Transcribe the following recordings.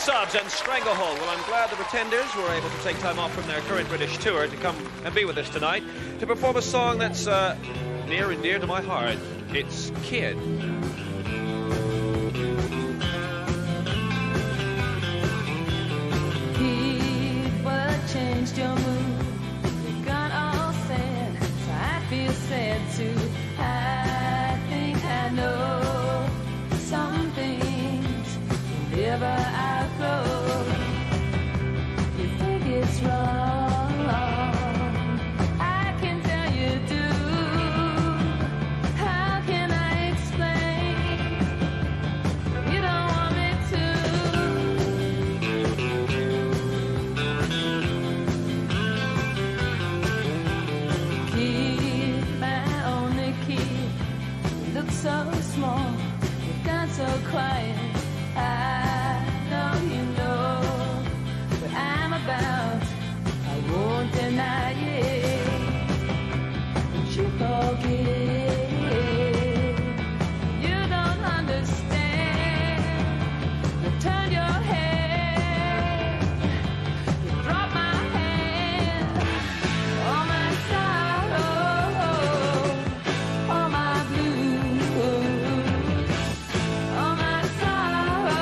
Stubbs and Stranglehold. Well, I'm glad the Pretenders were able to take time off from their current British tour to come and be with us tonight to perform a song that's near and dear to my heart. It's Kid. Kid, what changed your mood? You got all sad, so I feel sad too. I think I know some things you'll never outgrow. You think it's wrong, I can tell you do. How can I explain? You don't want me to. Kid, my only kid, you look so small, you've gone so quiet. I know you know what I'm about, I won't deny it. But you forget, you don't understand. You turn your head, you drop my hand. All my sorrow, all my blues, all my sorrow.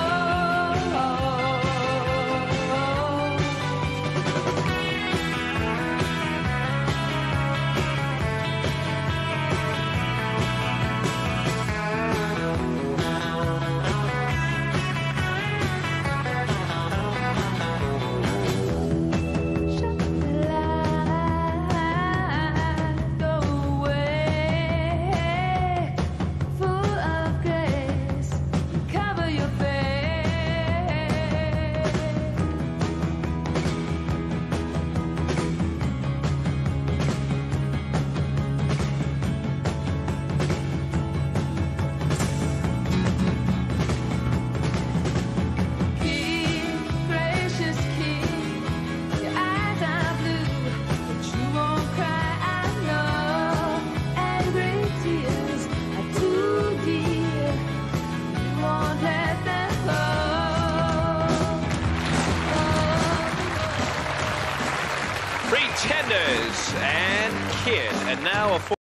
Shut the light, go away, full of grace, cover your face. Kid, gracious kid, your eyes are blue, but you won't cry, I know. Angry tears are too dear, you won't let them flow. Pretenders and Kid. And now a